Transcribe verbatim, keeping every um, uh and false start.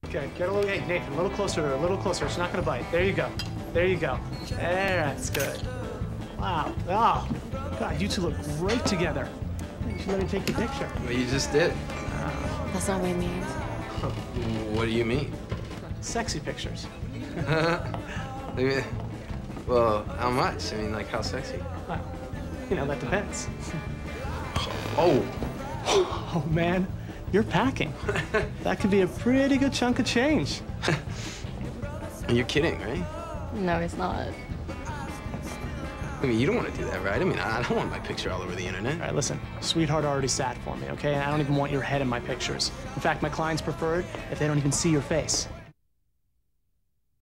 Okay, get a little, hey, Nathan, a little closer to her, a little closer. It's not gonna bite. There you go. There you go. There, that's good. Wow. Oh, God, you two look great together. You should let me take your picture. Well, you just did. That's not what I mean. What do you mean? Sexy pictures. Well, how much? I mean, like, how sexy? Well, you know, that depends. Oh. Oh, man, you're packing. That could be a pretty good chunk of change. You're kidding, right? No, it's not. I mean, you don't want to do that, right? I mean, I don't want my picture all over the internet. All right, listen, sweetheart already sat for me, okay? And I don't even want your head in my pictures. In fact, my clients prefer it if they don't even see your face.